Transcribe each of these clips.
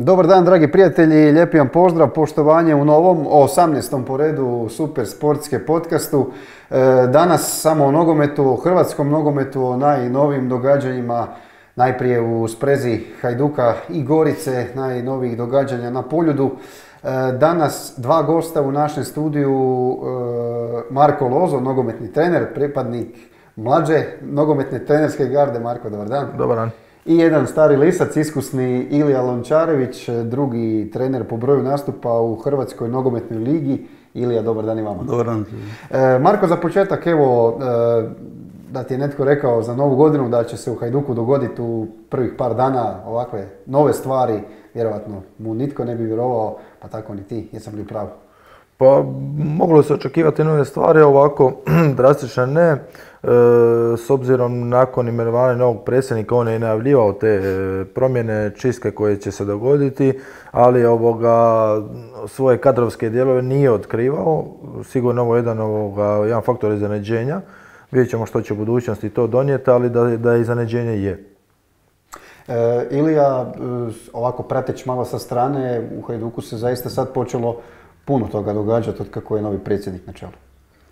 Dobar dan, dragi prijatelji, lijepi vam pozdrav, poštovanje u novom, 18. po redu Super sportske podcastu. Danas samo o nogometu, o hrvatskom nogometu, o najnovijim događanjima, najprije u sprezi Hajduka i Gorice, najnovijih događanja na Poljudu. Danas dva gosta u našem studiju, Marko Lozo, nogometni trener, pripadnik mlađe nogometne trenerske garde. Marko, dobar dan. Dobar dan. I jedan stari lisac, iskusni Ilija Lončarević, drugi trener po broju nastupa u Hrvatskoj nogometnoj ligi. Ilija, dobar dan i vama. Dobar dan. Marko, za početak, evo, da ti je netko rekao za novu godinu da će se u Hajduku dogoditi u prvih par dana ovakve nove stvari, vjerojatno mu nitko ne bi vjerovao, pa tako ni ti, jesam li u pravu? Pa moglo se očekivati nove stvari, ovako drastično ne. S obzirom nakon imenovanja novog predsjednika, on je najavljivao te promjene, čistke koje će se dogoditi, ali svoje kadrovske dijelove nije otkrivao. Sigurno ovo je jedan faktor iznenađenja. Vidjet ćemo što će u budućnosti to donijeti, ali da iznenađenje je. Ilija, ovako prateć malo sa strane, u Hajduku se zaista sad počelo puno toga događati od kako je novi predsjednik na čelu.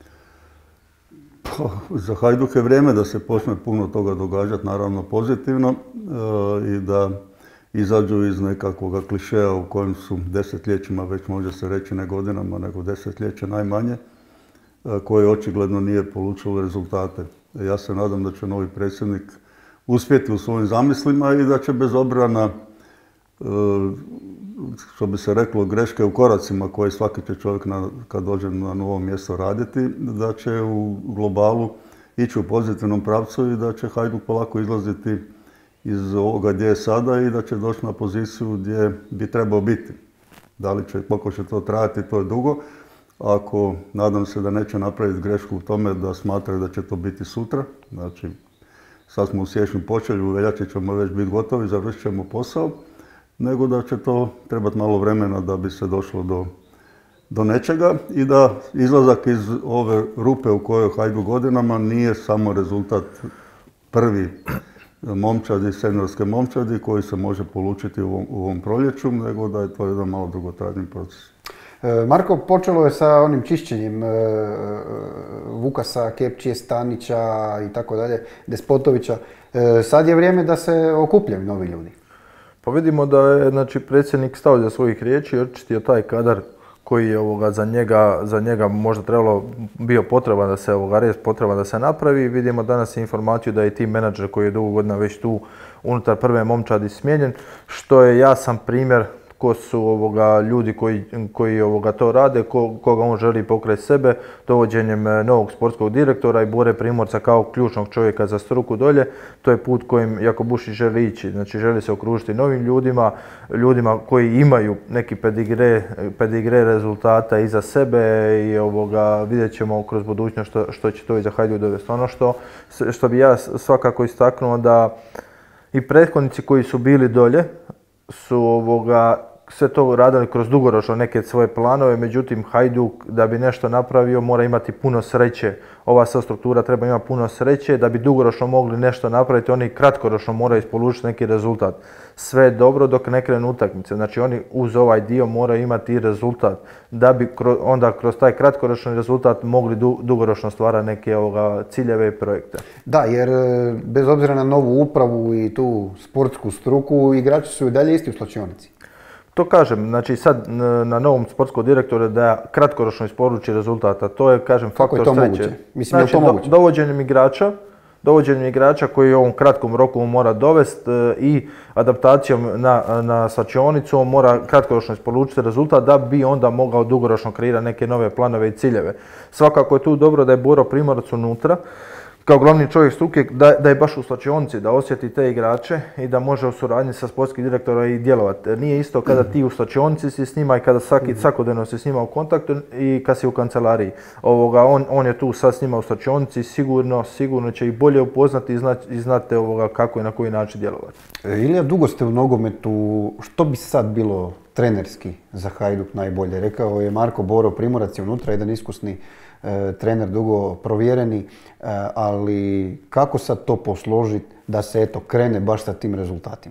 Za Hajduk je vrijeme da se počne puno toga događati, naravno pozitivno, i da izađu iz nekakvog klišeja u kojem su desetljećima, već može se reći ne godinama, nego desetljeća najmanje, koje očigledno nije polučilo rezultate. Ja se nadam da će novi predsjednik uspjeti u svojim zamislima i da će bez obzira na, što bi se reklo, greške u koracima koje svaki će čovjek kad dođe na novo mjesto raditi, da će u globalu ići u pozitivnom pravcu i da će Hajduk polako izlaziti iz ovoga gdje je sada i da će doći na poziciju gdje bi trebao biti. Da li će, koliko će to trajati, to je dugo. Ako, nadam se da neće napraviti grešku u tome da smatraju da će to biti sutra. Znači, sad smo u siječnju počeli, u veljači ćemo već biti gotovi, završit ćemo posao, nego da će to trebati malo vremena da bi se došlo do nečega i da izlazak iz ove rupe u kojoj Hajduk godinama nije samo rezultat prvi momčadi, seniorske momčadi koji se može polučiti u ovom proljeću, nego da je to jedan malo dugotrajni proces. Marko, počelo je sa onim čišćenjem Vukasa, Kepčije, Stanića i tako dalje, Despotovića. Sad je vrijeme da se okupljaju novi ljudi. Pa vidimo da je predsjednik stao za svojih riječi i očistio taj kadar koji je za njega možda bio potreban da se rez potreban da se napravi. Vidimo danas informaciju da je tim menadžer koji je dugo godina već tu unutar prve momčadi smijenjen, što je jasan primjer ko su ljudi koji to rade, koga on želi pokrati sebe, dovođenjem novog sportskog direktora i Bore Primorca kao ključnog čovjeka za struku dolje. To je put kojim Jakobušić želi ići. Znači, želi se okružiti novim ljudima koji imaju neki pedigre rezultata iza sebe i vidjet ćemo kroz budućnost što će to iza Hajduk dovesti. Ono što bi ja svakako istaknuo da i prethodnici koji su bili dolje su sve to radili kroz dugoročno neke svoje planove, međutim Hajduk da bi nešto napravio mora imati puno sreće. Ova sva struktura treba imati puno sreće da bi dugoročno mogli nešto napraviti, oni kratkoročno moraju ispolučiti neki rezultat. Sve je dobro dok ne krenu utakmice, znači oni uz ovaj dio moraju imati i rezultat da bi onda kroz taj kratkoročni rezultat mogli dugoročno stvarati neke ciljeve i projekte. Da, jer bez obzira na novu upravu i tu sportsku struku, igrači su i dalje isti u slačionici. To kažem, znači sad na novom sportskom direktoru da kratkoročno isporuči rezultata, to je, kažem, faktor sreće. Kako je to moguće? Mislim, je li to moguće? Dovođenjem igrača koji u ovom kratkom roku mora dovesti i adaptacijom na slačionicu on mora kratkoročno isporučiti rezultat da bi onda mogao dugoročno kreirati neke nove planove i ciljeve. Svakako je tu dobro da je Boro Primorac unutra, kao glavni čovjek struke, da je baš u slačionici, da osjeti te igrače i da može u suradnji sa sportskim direktorom i djelovati. Nije isto kada ti u slačionici si s njima i kada svakodnevno si s njima u kontaktu i kad si u kancelariji. On je tu sad s njima u slačionici, sigurno će ih bolje upoznati i znate kako i na koji način djelovati. Ilija, dugo ste u nogometu, što bi sad bilo trenerski za Hajduk najbolje? Rekao je Marko, Boro Primorac je unutra, jedan iskusni trener, dugo provjereni, ali kako sad to posložiti da se krene baš sa tim rezultatima?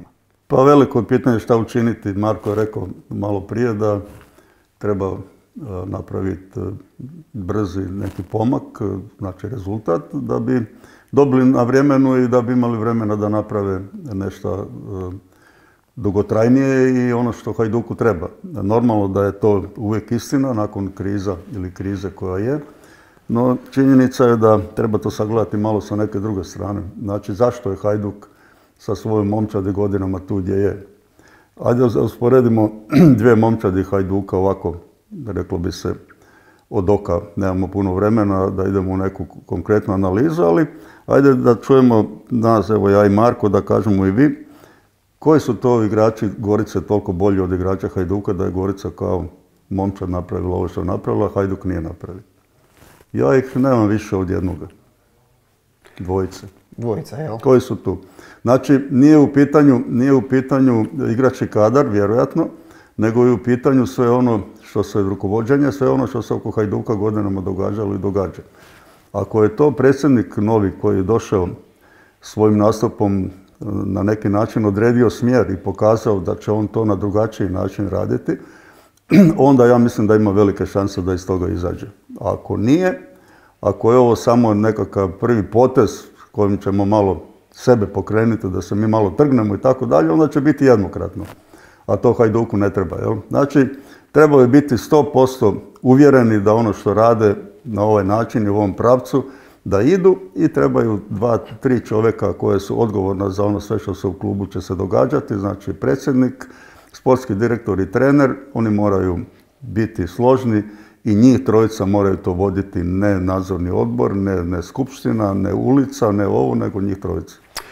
Pa veliko je pitanje šta učiniti. Marko je rekao malo prije da treba napraviti brzi neki pomak, znači rezultat, da bi dobili na vremenu i da bi imali vremena da naprave nešto dugotrajnije i ono što Hajduku treba. Normalno da je to uvijek istina nakon kriza ili krize koja je, no činjenica je da treba to sagledati malo sa neke druge strane. Znači zašto je Hajduk sa svojom momčadi godinama tu gdje je. Ajde da usporedimo dvije momčadi Hajduka ovako, reklo bi se, od oka. Nemamo puno vremena da idemo u neku konkretnu analizu, ali ajde da čujemo nas, evo ja i Marko, da kažemo i vi, koji su to igrači Gorice toliko bolji od igrača Hajduka da je Gorica kao momčad napravila ovo što je napravila, a Hajduk nije napravio. Ja ih nemam više od jednoga. Dvojice. Dvojica, jel? Koji su tu? Znači, nije u pitanju igrački kadar, vjerojatno, nego je u pitanju sve ono što se rukovođenje, sve ono što se oko Hajduka godinama događalo i događa. Ako je to predsjednik novi koji je došao svojim nastupom na neki način odredio smjer i pokazao da će on to na drugačiji način raditi, onda ja mislim da ima velike šanse da iz toga izađe. A ako nije, ako je ovo samo nekakav prvi potez kojim ćemo malo sebe pokrenuti, da se mi malo trgnemo i tako dalje, onda će biti jednokratno. A to Hajduku ne treba. Jel? Znači, trebalo je biti 100% uvjereni da ono što rade na ovaj način i u ovom pravcu, da idu i trebaju 2-3 čovjeka koje su odgovorna za ono sve što se u klubu će se događati, znači predsjednik, sportski direktor i trener, oni moraju biti složni i njih trojica moraju to voditi, ne nadzorni odbor, ne skupština, ne ulica, ne ovo, nego njih trojica.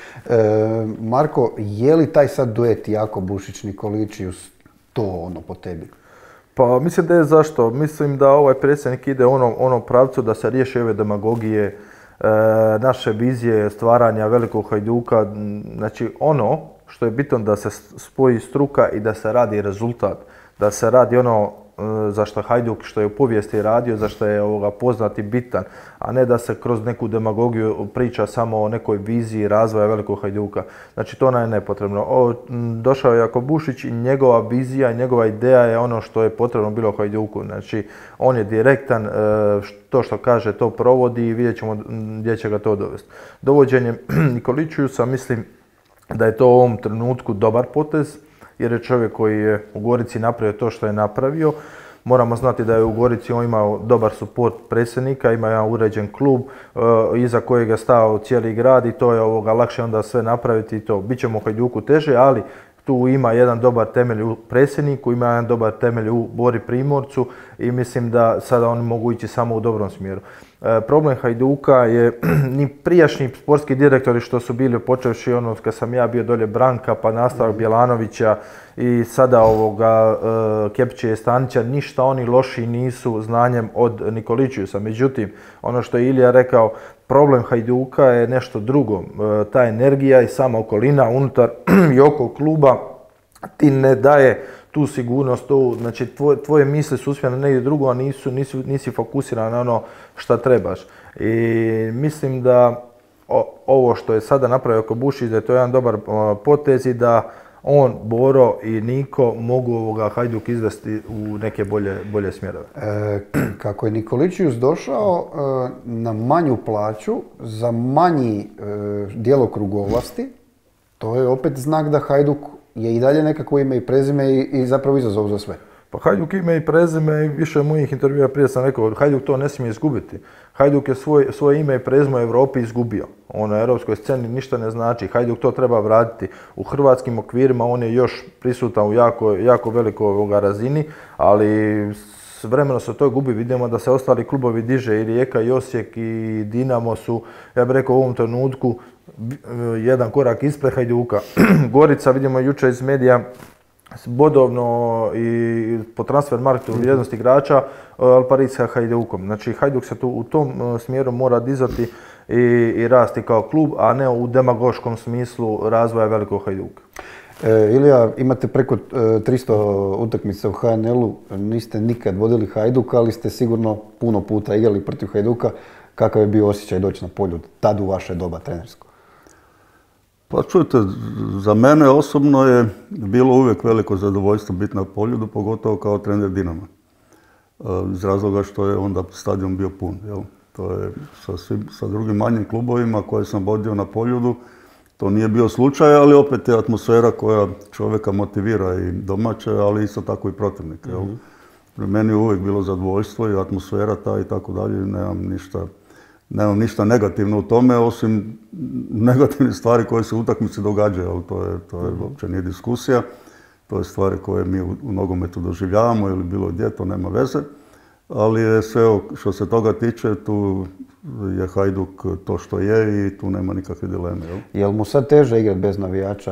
Marko, je li taj sad duet Jako Bušić-Nikoličius to ono po tebi? Pa mislim da je zašto. Mislim da ovaj predsjednik ide u onom pravcu da se riješi ove demagogije, naše vizije stvaranja velikog Hajduka. Znači ono što je bitno da se spoji struka i da se radi rezultat. Da se radi ono za što Hajduk, što je u povijesti radio, za što je poznat i bitan, a ne da se kroz neku demagogiju priča samo o nekoj viziji razvoja velikog Hajduka. Znači to nam je nepotrebno. Došao je Jako Bušić i njegova vizija i njegova ideja je ono što je potrebno bilo Hajduku. Znači on je direktan, to što kaže to provodi i vidjet ćemo gdje će ga to dovesti. Dovođenjem Nikoličiusa mislim da je to u ovom trenutku dobar potez, jer je čovjek koji je u Gorici napravio to što je napravio. Moramo znati da je u Gorici on imao dobar suport predsjednika, ima jedan uređen klub iza kojeg je stao cijeli grad i to je lakše onda sve napraviti i to. Biće mu Hajduku teže, ali tu ima jedan dobar temelj u predsjedniku, ima jedan dobar temelj u Bori Primorcu i mislim da sada oni mogu ići samo u dobrom smjeru. Problem Hajduka je ni prijašnji sportski direktori što su bili počevši ono kad sam ja bio dolje Branka pa nastavak Bjelanovića i sada Kepića i Stanića, ništa oni loši nisu znanjem od Nikoličiusa. Međutim, ono što je Ilija rekao, problem Hajduka je nešto drugo. Ta energija i sama okolina unutar i oko kluba ti ne daje tu sigurnost, znači tvoje misli su usmjerene negdje drugo, a nisi fokusiran na ono što trebaš. I mislim da ovo što je sada napravio Jako Bušić, da je to jedan dobar potez i da on, Boro i Niko mogu Hajduk izvesti u neke bolje smjerove. Kako je Nikoličius došao na manju plaću, za manji djelokrug ovlasti, to je opet znak da Hajduk je i dalje nekako ime i prezime i zapravo izazov za sve. Pa Hajduk ime i prezime i više mojih intervjua prije sam rekao, Hajduk to ne smije izgubiti. Hajduk je svoje ime i prezime u Europi izgubio. On na europskoj sceni ništa ne znači. Hajduk to treba vratiti. U hrvatskim okvirima on je još prisutan u jako velikoj razini, ali s vremenom se to gubi. Vidimo da se ostali klubovi diže i Rijeka i Osijek i Dinamo su, ja bih rekao u ovom trenutku, jedan korak ispred Hajduka. Gorica, vidimo jučer iz medija, bodovno i po transfer marketu vrijednost igrača, al Paris sa Hajdukom. Znači Hajduk se tu u tom smjeru mora dizati i rasti kao klub, a ne u demagoškom smislu razvoja velikog Hajduka. Ilija, imate preko 300 utakmica u HNL-u, niste nikad vodili Hajduk, ali ste sigurno puno puta igrali protiv Hajduka. Kakav je bio osjećaj doći na polju tad u vaše doba trenersko? Pa čujte, za mene osobno je bilo uvijek veliko zadovoljstvo biti na Poljudu, pogotovo kao trener Dinama. Iz razloga što je onda stadion bio pun. Jel? To je sa drugim manjim klubovima koje sam vodio na Poljudu, to nije bio slučaj, ali opet je atmosfera koja čovjeka motivira i domaće, ali isto tako i protivnika. Pri meni je uvijek bilo zadovoljstvo i atmosfera ta i tako dalje. Nemam ništa negativno u tome, osim negativnih stvari koje se u utakmici događaju, ali to je uopće nije diskusija. To je stvari koje mi u nogometu doživljavamo ili bilo gdje, to nema veze. Ali je sve što se toga tiče, tu je Hajduk to što je i tu nema nikakve dileme. Jel mu sad teže igrati bez navijača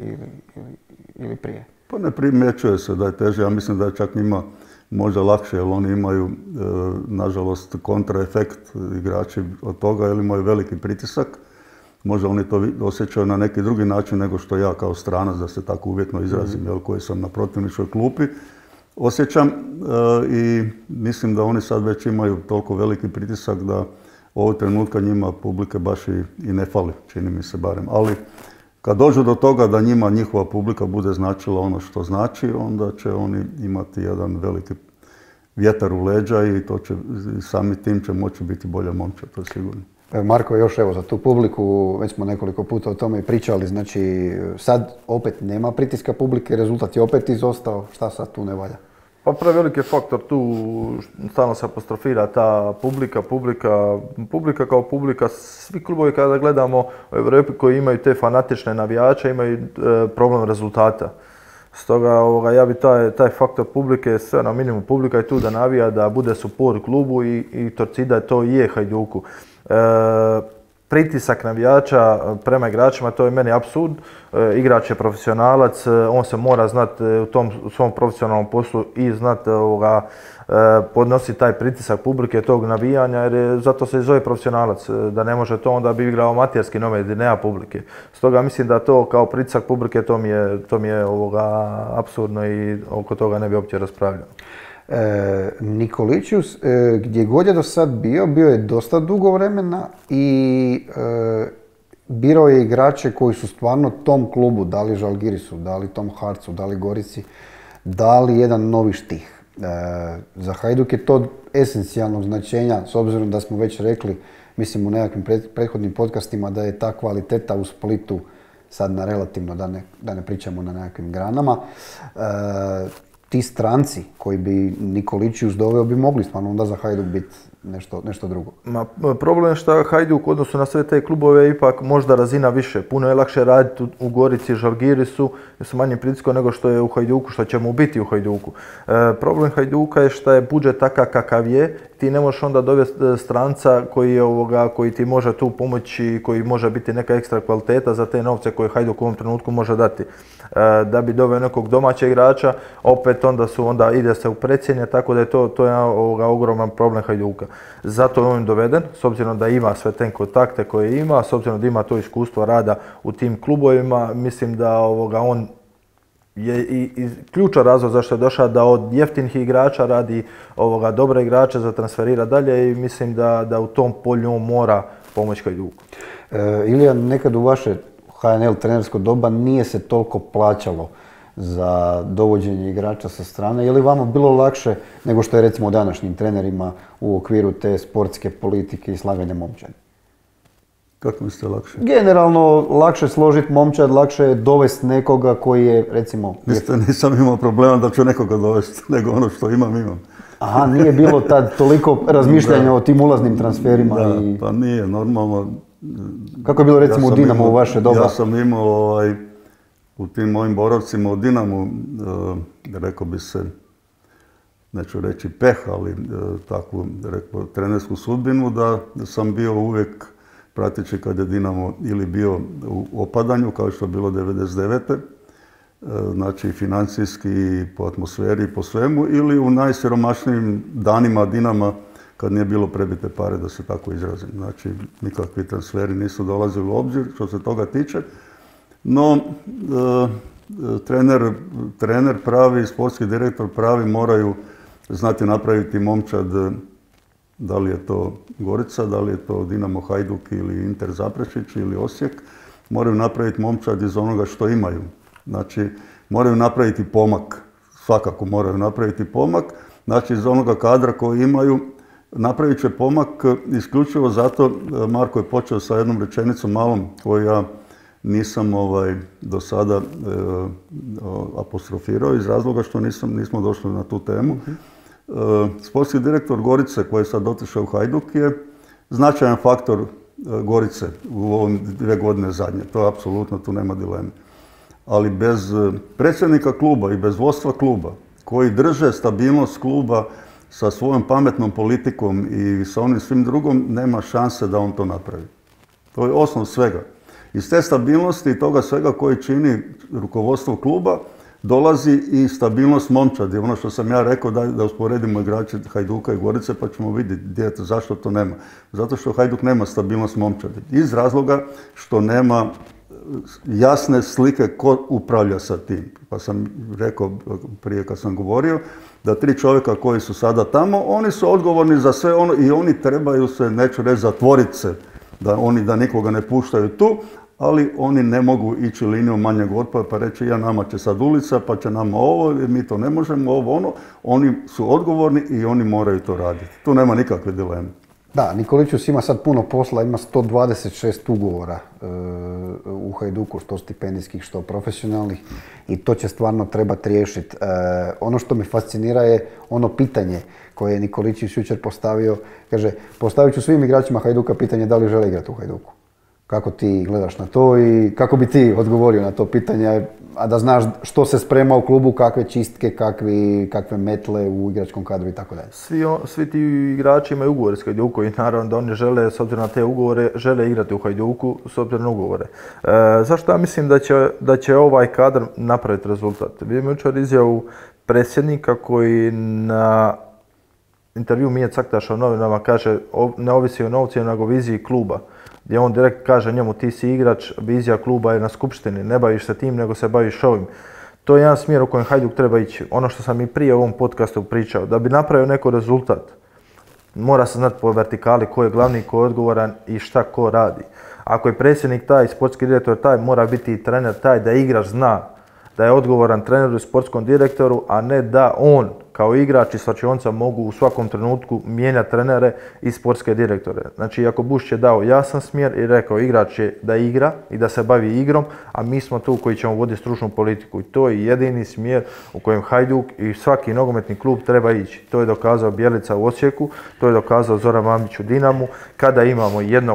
ili prije? Pa ne primjećuje se da je teže, ja mislim da je čak njima možda lakše, jer oni imaju, nažalost, kontraefekt igrači od toga, jer imaju veliki pritisak. Možda oni to osjećaju na neki drugi način nego što ja kao stranac, da se tako uvjetno izrazim, koji sam na protivničkoj klupi, osjećam. I mislim da oni sad već imaju toliko veliki pritisak da ovog trenutka njima publike baš i ne fali, čini mi se barem. Ali kad dođu do toga da njima njihova publika bude značila ono što znači, onda će oni imati jedan veliki vjetar u leđa i to će, sami tim će moći biti bolja momčad, to je sigurno. Marko, još evo za tu publiku, već smo nekoliko puta o tome i pričali, znači sad opet nema pritiska publike, rezultat je opet izostao, šta sad tu ne valja? Pa preveliki faktor tu, stalno se apostrofira ta publika kao publika. Svi klubovi kada gledamo u Europi koji imaju te fanatične navijače imaju problem rezultata. Stoga ja bi taj faktor publike sve na minimum. Publika je tu da navija, da bude support klubu i Torcida to i je Hajduku. Pritisak navijača prema igračima, to je meni apsurd. Igrač je profesionalac, on se mora znati u tom svom profesionalnom poslu i znati podnositi taj pritisak publike, tog navijanja, jer zato se i zove profesionalac. Da ne može to, onda bi igrao amaterski nogomet gdje nema publike. Stoga mislim da to kao pritisak publike, to mi je apsurdno i oko toga ne bi uopće raspravljao. Nikolićius, gdje god je do sad bio je dosta dugo vremena i birao je igrače koji su stvarno tom klubu, da li Žalgirisu, da li tom Harcu, da li Gorici, dali jedan novi štih. Za Hajduk je to esencijalnog značenja, s obzirom da smo već rekli, mislim u nekakvim prethodnim podcastima, da je ta kvaliteta u Splitu sad na relativno, da ne pričamo na nekakvim granama. Ti stranci koji bi Nikolićius doveo bi mogli stvarno onda za Hajduk biti nešto drugo. Problem je što Hajduk u odnosu na sve te klubove ipak možda razina više. Puno je lakše raditi u Gorici, Žalgirisu s manjim pritiskom nego što je u Hajduku, što će mu biti u Hajduku. Problem Hajduka je što je budžet takav kakav je. Ti ne možeš onda dovesti stranca koji ti može tu pomoći, koji može biti neka ekstra kvaliteta za te novce koje Hajduk u ovom trenutku može dati. Da bi doveo nekog domaćeg igrača, opet onda ide se u precijenje, tako da je to je ogroman problem Hajduka. Zato je on doveden, s obzirom da ima sve te kontakte koje ima, s obzirom da ima to iskustvo rada u tim klubovima, mislim da on je i ključan razlog zašto je došao da od jeftinih igrača radi dobre igrače za transferira dalje i mislim da u tom polju on mora pomoći Hajduku. Ilija, nekad u vaše HNL trenersko doba nije se toliko plaćalo za dovođenje igrača sa strane. Je li vama bilo lakše nego što je recimo današnjim trenerima u okviru te sportske politike i slaganja momčadi? Kako mislite lakše? Generalno, lakše složiti momčad, lakše je dovesti nekoga koji je, recimo... Nisam imao problema da ću nekoga dovesti, nego ono što imam. Aha, nije bilo tad toliko razmišljanja o tim ulaznim transferima? Da, pa nije, normalno. Kako je bilo recimo u Dinamu u vaše doba? Ja sam imao u tim mojim boravcima u Dinamu, rekao bi se, neću reći peh, ali takvu trenersku sudbinu da sam bio uvijek prateći kad je Dinamo ili bio u opadanju, kao što je bilo 99. Znači financijski, po atmosferi i po svemu, ili u najsiromašnijim danima Dinama kad nije bilo prebite pare, da se tako izrazim. Znači, nikakvi transferi nisu dolazili u obzir što se toga tiče. No, trener pravi, sportski direktor pravi moraju znati napraviti momčad, da li je to Gorica, da li je to Dinamo Hajduk ili Inter Zaprešić ili Osijek, moraju napraviti momčad iz onoga što imaju. Znači, moraju napraviti pomak, svakako moraju napraviti pomak, znači iz onoga kadra koji imaju, napravit će pomak isključivo zato, Marko je počeo sa jednom rečenicom malom koju ja nisam do sada apostrofirao iz razloga što nismo došli na tu temu. Sportski direktor Gorice koji je sad otišao u Hajduk je značajan faktor Gorice u ovom 2 godine zadnje, to je apsolutno, tu nema dileme. Ali bez predsjednika kluba i bez vodstva kluba koji drže stabilnost kluba sa svojom pametnom politikom i sa onim svim drugom, nema šanse da on to napravi. To je osnov svega. Iz te stabilnosti i toga svega koji čini rukovodstvo kluba dolazi i stabilnost momčadi. Ono što sam ja rekao da usporedimo igrače Hajduka i Gorice pa ćemo vidjeti zašto to nema. Zato što Hajduk nema stabilnost momčadi. Iz razloga što nema jasne slike ko upravlja sa tim. Pa sam rekao prije kad sam govorio da 3 čovjeka koji su sada tamo, oni su odgovorni za sve ono i oni trebaju se, neću reći zatvoriti se, da nikoga ne puštaju tu, ali oni ne mogu ići linijom manjeg otpora pa reći nama će sad ulica, pa će nama ovo, mi to ne možemo, ovo ono. Oni su odgovorni i oni moraju to raditi. Tu nema nikakve dileme. Da, Nikolićus ima sad puno posla, ima 126 ugovora u Hajduku, što stipendijskih, što profesionalnih i to će stvarno trebati riješiti. Ono što me fascinira je ono pitanje koje je Nikolićus jučer postavio. Kaže, postavit ću svim igračima Hajduka pitanje da li žele igrati u Hajduku. Kako ti gledaš na to i kako bi ti odgovorio na to pitanje, a da znaš što se sprema u klubu, kakve čistke, kakve metle u igračkom kadru i tako dalje. Svi ti igrači imaju ugovore s Hajdukom i naravno da oni žele, s obzirom na te ugovore, žele igrati u Hajduku s obzirom na ugovore. Zašto ja mislim da će ovaj kadar napraviti rezultat? Vidim jučer izjavu predsjednika koji na intervju Mije Caktaša u novinama kaže ne ovisi o novcima nego viziji kluba. Gdje on direkt kaže njemu ti si igrač, vizija kluba je na skupštini, ne baviš se tim nego se baviš ovim. To je jedan smjer u kojem Hajduk treba ići. Ono što sam i prije u ovom podcastu pričao, da bi napravio neko rezultat, mora se znati po vertikali ko je glavni, ko je odgovoran i šta ko radi. Ako je predsjednik taj, sportski direktor taj, mora biti i trener taj da igrač zna da je odgovoran treneru i sportskom direktoru, a ne da on kao igrač i slačionica mogu u svakom trenutku mijenjati trenere i sportske direktore. Znači, ako Bušić je dao jasan smjer i rekao igrač je da igra i da se bavi igrom, a mi smo tu koji ćemo voditi stručnu politiku. I to je jedini smjer u kojem Hajduk i svaki nogometni klub treba ići. To je dokazao Bjelica u Osijeku, to je dokazao Zoran Mamić u Dinamu. Kada imamo jednog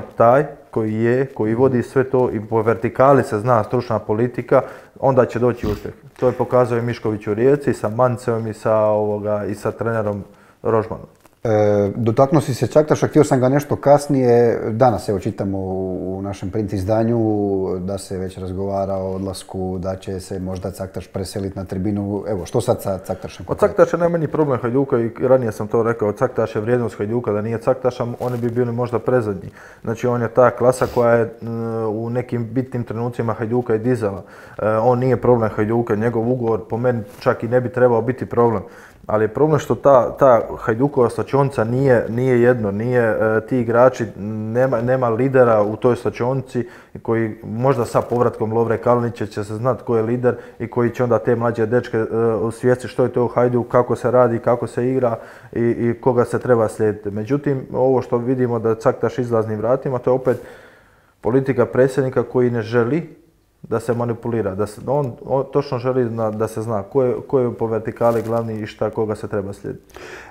koji vodi sve to i po vertikali se zna stručna politika, onda će doći uspjeh. To je pokazao i Mišković u Rijeci, sa Mancevim i sa trenerom Rožmanom. Dotaknuo si se Caktaša, htio sam ga nešto kasnije. Danas evo čitamo u našem print izdanju da se već razgovara o odlasku, da će se možda Caktaš preseliti na tribinu. Evo, što sad sa Caktašem? Od Caktaša nema ni problem Hajduka i ranije sam to rekao. Caktaš je vrijednost Hajduka, da nije Caktaša oni bi bili možda prezadnji. Znači on je ta klasa koja je u nekim bitnim trenucima Hajduka i dizala. On nije problem Hajduka, njegov ugovor po meni čak i ne bi trebao biti problem. Ali je problem što ta Hajdukova slačionica nije jedno, ti igrači, nema lidera u toj slačionici koji možda sa povratkom Lovre Kalinića će se znati ko je lider i koji će onda te mlađe dečke osvijestiti što je to u Hajduku, kako se radi, kako se igra i koga se treba slijediti. Međutim, ovo što vidimo da Caktaš izlaznim vratima, to je opet politika predsjednika koji ne želi da se manipulira, on točno želi da se zna ko je po vertikali glavni i koga se treba slijediti.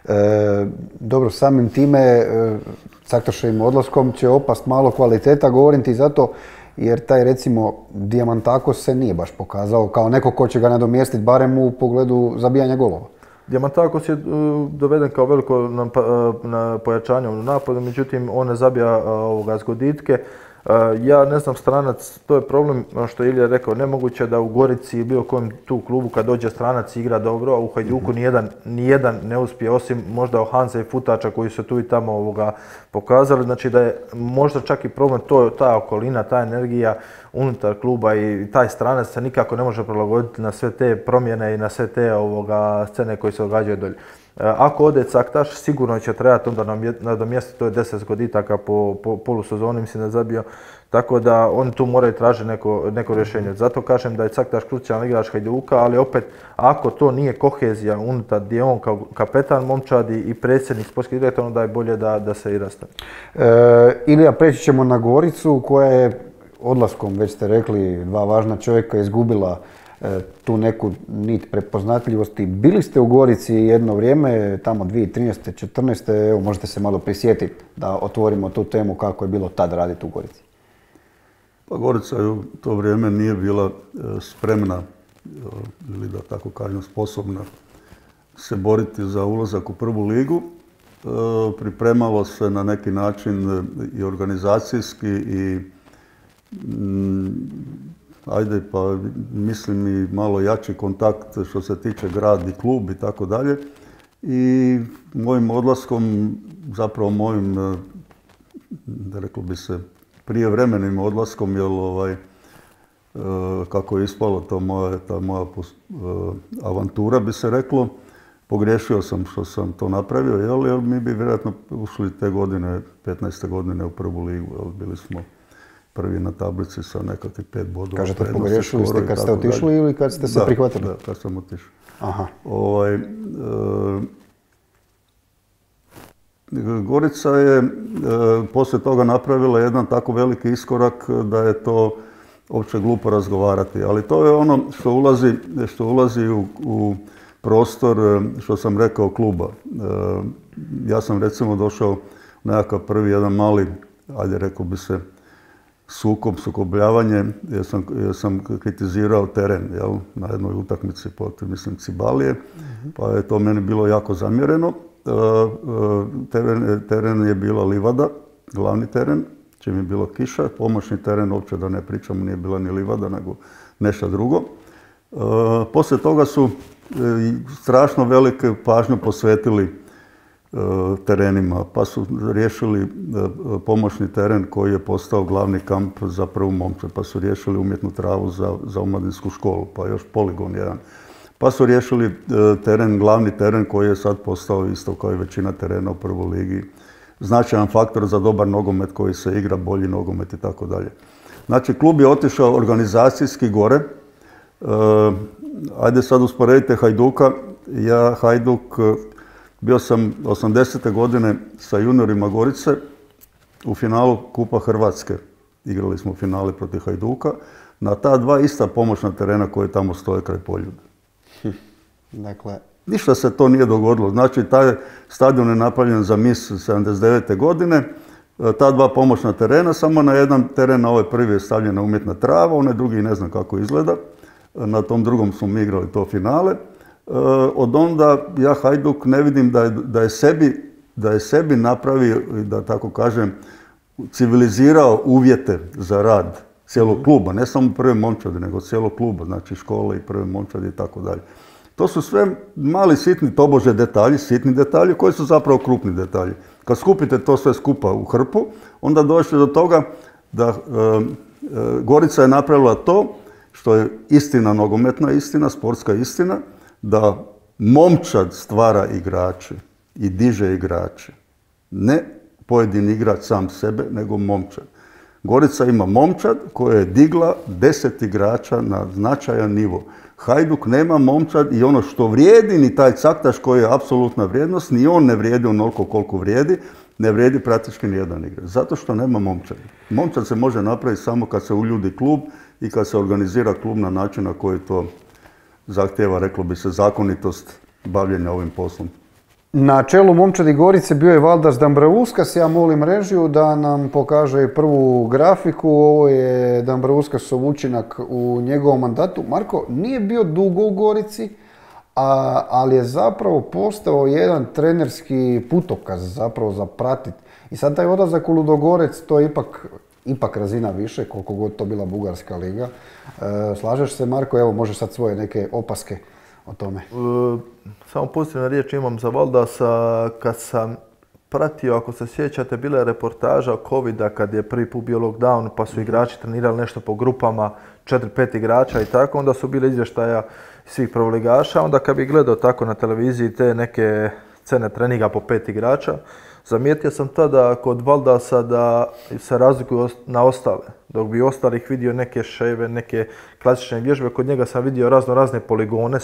Dobro, samim time Caktaševim odlaskom će opast malo kvaliteta, govorim ti zato jer taj recimo Diamantakos se nije baš pokazao kao neko ko će ga nadomjestiti barem u pogledu zabijanja golova. Diamantakos je doveden kao veliko pojačanje u napadu, međutim on ne zabija zgoditke. Ja ne znam stranac, to je problem što je Ilija rekao, nemoguće da u Gorici i bilo kojem tu klubu kad dođe stranac igra dobro, a u Hajduku nijedan ne uspije, osim možda Hansa i Futača koji su tu i tamo pokazali. Znači da je možda čak i problem ta okolina, ta energija unutar kluba i taj stranac se nikako ne može prilagoditi na sve te promjene i na sve te scene koje se događaju dolje. Ako ode Caktaš, sigurno će trebati onda nadomjestiti, to je 10 goditaka po polusezoni, mislim da je zabio. Tako da oni tu moraju tražiti neko rješenje. Zato kažem da je Caktaš krucijalan igrač Hajduka, ali opet, ako to nije kohezija unutar gdje je on kao kapetan momčadi i predsjednik sportskih direktora, onda je bolje da se i rastane. Ilija, preći ćemo na Goricu koja je odlaskom, već ste rekli, dva važna čovjeka izgubila tu neku nit prepoznatljivosti. Bili ste u Gorici jedno vrijeme, tamo 2013. 2014. Evo, možete se malo prisjetiti da otvorimo tu temu kako je bilo tad raditi u Gorici. Pa Gorica u to vrijeme nije bila spremna, ili da tako kažem sposobna, se boriti za ulazak u prvu ligu. Pripremalo se na neki način i organizacijski i ajde pa mislim i malo jači kontakt što se tiče grad i klub i tako dalje. I mojim odlaskom, zapravo mojim, reklo bi se, prijevremenim odlaskom, jer kako je ispalo ta moja avantura, bi se reklo, pogriješio sam što sam to napravio, jer mi bi vjerojatno ušli te godine, 15. godine u prvu ligu, bili smo prvi na tablici sa nekakvih 5 bodova. Kažete, pogriješili ste kad ste otišli ili kad ste se prihvatili? Da, kad sam otišao. Aha. Gorica je poslije toga napravila jedan tako veliki iskorak da je to uopće glupo razgovarati. Ali to je ono što ulazi u prostor, što sam rekao, kluba. Ja sam recimo došao u nekakav prvi jedan mali, ajde rekao bi se, sukobljavanje, jer sam kritizirao teren, na jednoj utakmici protiv, mislim, Cibalije, pa je to meni bilo jako zamjereno. Teren je bila livada, glavni teren, čim je bila kiša, pomoćni teren, uopće da ne pričamo, nije bila ni livada, nego nešto drugo. Poslije toga su strašno veliku pažnju posvetili terenima, pa su riješili pomoćni teren koji je postao glavni kamp za prvu momčad, pa su riješili umjetnu travu za omladinsku školu, pa još poligon jedan. Pa su riješili glavni teren koji je sad postao isto kao i većina terena u prvoj ligi. Značajan faktor za dobar nogomet koji se igra, bolji nogomet i tako dalje. Znači, klub je otišao organizacijski gore. Ajde sad usporedite Hajduka. Hajduk, bio sam 80. godine sa juniorima Gorice u finalu Kupa Hrvatske. Igrali smo finale protiv Hajduka na ta dva ista pomoćna terena koje tamo stoje kraj Poljuda. Dakle, ništa se to nije dogodilo. Znači, taj stadion je napravljen za mis 79. godine. Ta dva pomoćna terena, samo na jedan teren, na ovaj prvi je stavljena umjetna trava, onaj drugi ne znam kako izgleda. Na tom drugom smo mi igrali to finale. Od onda ja Hajduk ne vidim da je sebi napravio, da tako kažem, civilizirao uvjete za rad cijelog kluba, ne samo prve momčadi, nego cijelog kluba, znači škole i prve momčadi i tako dalje. To su sve mali sitni tobože detalji, sitni detalji koji su zapravo krupni detalji. Kad skupite to sve skupa u hrpu, onda dođete do toga da Gorica je napravila to što je istina, nogometna istina, sportska istina, da momčad stvara igrače i diže igrače. Ne pojedini igrač sam sebe, nego momčad. Gorica ima momčad koja je digla 10 igrača na značajan nivo. Hajduk nema momčad i ono što vrijedi, ni taj Caktaš koji je apsolutna vrijednost, ni on ne vrijedi onoliko koliko vrijedi, ne vrijedi praktički ni jedan igrač. Zato što nema momčad. Momčad se može napraviti samo kad se uljudi klub i kad se organizira klub na način na koji to zahtjeva, reklo bi se, zakonitost bavljenja ovim poslom. Na čelu momčadi Gorice bio je Valdas Dambrauskas. Ja molim režiju da nam pokaže prvu grafiku. Ovo je Dambrauskasov učinak u njegovom mandatu. Marko, nije bio dugo u Gorici, ali je zapravo postao jedan trenerski putokaz zapravo za pratit. I sad taj odlazak u Ludogorec, to je ipak razina više, koliko god to bila Bugarska liga. Slažeš se, Marko? Evo, možeš sad svoje neke opaske o tome. Samo pozitivna riječ imam za Valdasa. Kad sam pratio, ako se sjećate, bila je reportaža Covida kad je prvi put bio lockdown pa su igrači trenirali nešto po grupama, 4-5 igrača i tako, onda su bile izvještaja svih prvoligaša, onda kad bi gledao tako na televiziji te neke scene treninga po 5 igrača, zamijetio sam tada kod Valdasa da se razlikuju na ostale. Dok bi ostalih vidio neke šejve, neke klasične vježbe, kod njega sam vidio razne poligone,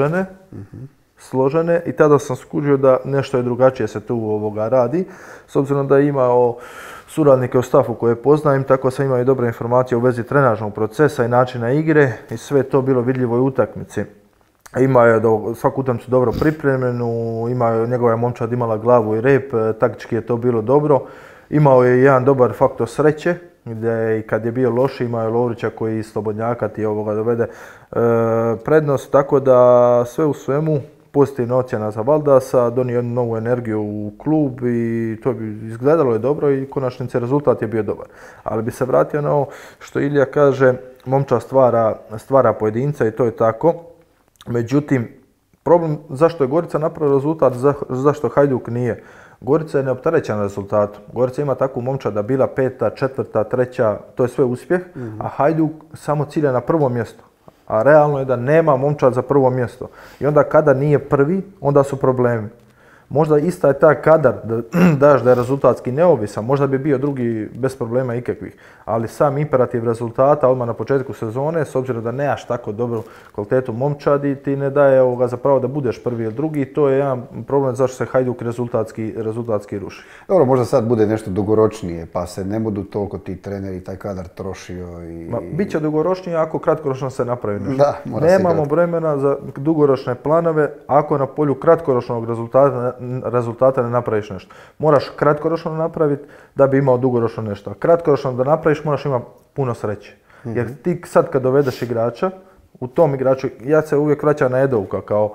složene i tada sam skužio da nešto je drugačije se tu radi. S obzirom da je imao suradnike u stafu koje poznajem, tako sam imao i dobre informacije u vezi trenažnog procesa i načina igre i sve je to bilo vidljivo i u utakmici. Imao je svaku utakmicu dobro pripremljenu, njegova je momčad imala glavu i rep, taktički je to bilo dobro. Imao je jedan dobar faktor sreće, gdje i kad je bio loš imao je Lovrića koji iz slobodnjaka ti dovede prednost, tako da sve u svemu pozitivna ocjena za Valdasa, donio jednu novu energiju u klub i to bi izgledalo je dobro i konačnici rezultat je bio dobar. Ali bi se vratio na ovo što Ilija kaže, momčad stvara pojedinca i to je tako. Međutim, problem zašto je Gorica napravila rezultat, zašto Hajduk nije. Gorica je neopterećena rezultatom. Gorica ima takvu momčad da bila 5., 4., 3., to je sve uspjeh, a Hajduk samo cilja na prvo mjesto. A realno je da nema momčad za prvo mjesto. I onda kada nije prvi, onda su problemi. Možda ista je ta kadar da daš da je rezultatski neovisan, možda bi bio drugi bez problema ikakvih. Ali sam imperativ rezultata odmah na početku sezone, s obzirom da nemaš tako dobru kvalitetu momčadi, ti ne daje zapravo da budeš prvi ili drugi. To je jedan problem zašto se Hajduk rezultatski ruši. Dobro, možda sad bude nešto dugoročnije, pa se ne budu toliko ti treneri i taj kadar trošio. Biće dugoročnije ako kratkoročno se napravi nešto. Da, nemamo vremena za dugoročne planove ako na polju kratkoročnog rezultata ne napraviš nešto. Moraš kratkoročno napraviti da bi imao dugoročno nešto. A kratkoročno da napraviš moraš imati puno sreće. Jer ti sad kad dovedeš igrača, u tom igraču, ja se uvijek vraćam na Edouka kao